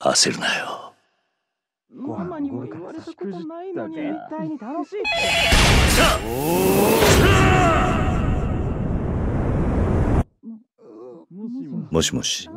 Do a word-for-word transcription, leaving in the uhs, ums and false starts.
焦るなよ。 ママにも言われたことないのに。絶対に楽しいって。 もしもし。